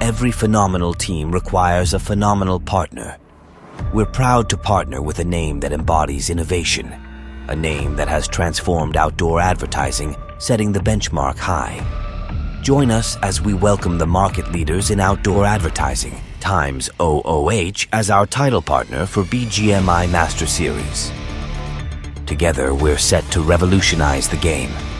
every phenomenal team requires a phenomenal partner. We're proud to partner with a name that embodies innovation, a name that has transformed outdoor advertising, setting the benchmark high. Join us as we welcome the market leaders in outdoor advertising, Times OOH, as our title partner for BGMI Master Series. Together, we're set to revolutionize the game.